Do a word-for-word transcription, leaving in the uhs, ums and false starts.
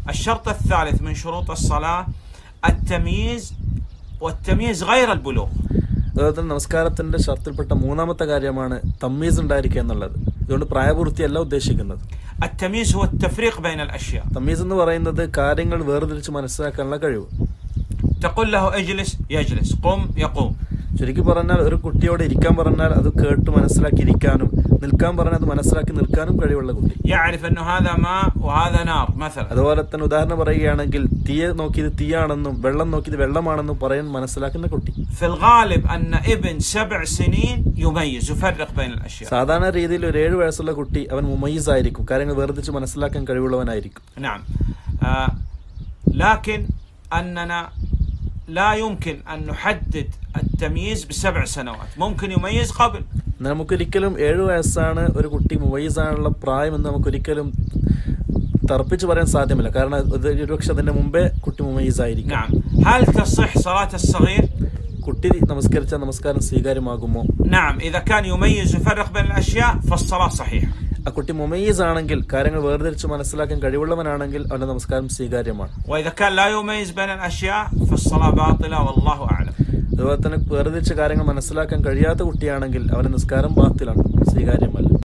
الشرط الثالث من شروط الصلاة التمييز والتمييز غير البلوغ. അതുപോലെ തന്നെ നമസ്കാരത്തിന്റെ ഷർത്തിൽപ്പെട്ട മൂന്നാമത്തെ കാര്യമാണ് തമ്മീസ് ഉണ്ടായിരിക്കുക എന്നുള്ളത്. ഇതുകൊണ്ട് പ്രായപൂർത്തിയല്ല ഉദ്ദേശിക്കുന്നത്. التمييز هو التفريق بين الأشياء. തമ്മീസ് എന്ന് പറയുന്നത് കാര്യങ്ങൾ വേർതിരിച്ച് മനസ്സിലാക്കാനുള്ള കഴിവ്. تقول له اجلس يجلس، قم يقوم. ചുരുക്കി പറഞ്ഞാൽ ഒരു കുട്ടിയോട് ഇരിക്കാൻ പറഞ്ഞാൽ അത് കേട്ട് മനസ്സിലാക്കി ഇരിക്കാനും, നിൽക്കാൻ പറഞ്ഞാൽ അത് മനസ്സിലാക്കി നിൽക്കാനും കഴിവുള്ള കുട്ടി. يعرف انه هذا ماء وهذا نار مثلا. അതുപോലെ തന്നെ ഉദാഹരണം പറയുകയാണെങ്കിൽ തീയെ നോക്കിയത് തീയാണെന്നും വെള്ളം നോക്കിയത് വെള്ളമാണെന്നും പറയാൻ മനസ്സിലാക്കുന്ന കുട്ടി. في الغالب ان ابن سبع سنين يميز يفرق بين الاشياء. സാധാരണ രീതിയിൽ ഒരു ഏഴു വയസ്സുള്ള കുട്ടി അവൻ മുമയ്യിസ് ആയിരിക്കും, കാര്യങ്ങൾ വേർതിരിച്ച് മനസ്സിലാക്കാൻ കഴിവുള്ളവനായിരിക്കും. نعم. آه لكن اننا لا يمكن أن نحدد التمييز بسبع سنوات، ممكن يميز قبل. നമുക്കൊരിക്കലും ഏഴു വയസ്സാണ് ഒരു കുട്ടി മുമയ്യിസാനുള്ള പ്രായം എന്ന് നമുക്കൊരിക്കലും തർപ്പിച്ച് പറയാൻ സാധ്യമല്ല. കാരണം ഒരുപക്ഷെ അതിന്റെ മുമ്പേ കുട്ടി മുമയ്യിസ് ആയിരിക്കും. نعم. هل تصح صلاة الصغير؟ കുട്ടി നമസ്കരിച്ച നമസ്കാരം സ്വീകാര്യമാകുമോ? نعم. إذا كان يميز يفرق بين الأشياء فالصلاة صحيحة. ആ കുട്ടി മുമയ്യിസ് ആണെങ്കിൽ, കാര്യങ്ങൾ വേർതിരിച്ച് മനസ്സിലാക്കാൻ കഴിവുള്ളവനാണെങ്കിൽ അവന്റെ നമസ്കാരം സ്വീകാര്യമാണ്. وإذا كان لا يميز بين الأشياء فالصلاة باطلة والله أعلم. അതുപോലെ തന്നെ വേർതിരിച്ച് കാര്യങ്ങൾ മനസ്സിലാക്കാൻ കഴിയാത്ത കുട്ടിയാണെങ്കിൽ അവന്റെ നിസ്കാരം ബാത്തിലാണ്, സ്വീകാര്യമല്ല.